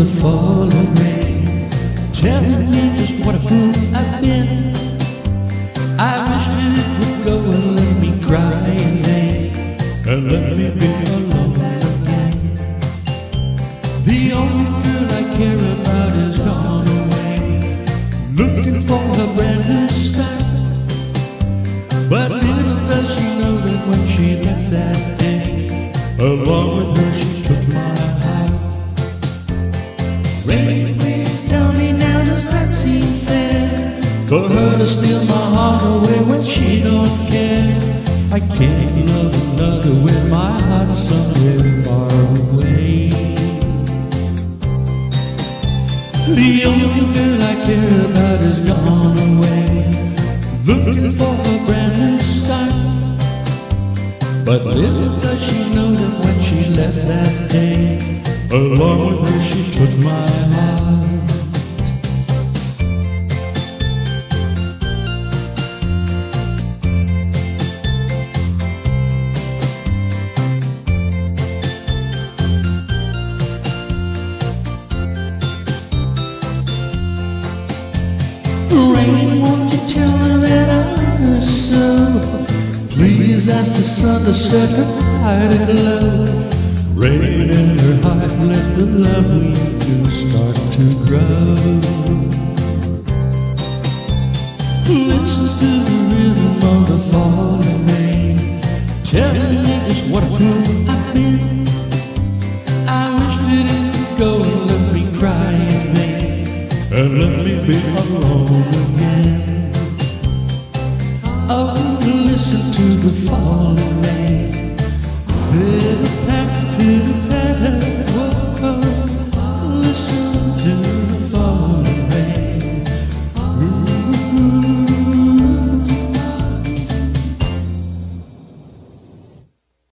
the falling rain, telling me just what a fool I've been. I wish that it would go and let me cry in vain, and let me be alone again. The only girl I care about is gone away, looking for a brand new start. But little does she know that when she left that day, along with her she took my heart. Rain, please tell me now, does that seem fair? For her to steal my heart away when she don't care. I can't love another with my heart somewhere far away. The only girl I care about is gone away, looking for a brand new start. But little does she know that when she left that day, along with her she took my heart. Rain, won't you tell her that I love her so? Please ask the sun to set her heart aglow. Rain in her heart, let the love we do start to grow. Listen to the rhythm of the falling rain, telling me just what a fool I've been. I wish that it could go and let me cry in vain, and let me be alone again. Oh, listen to the falling rain, the path to the path.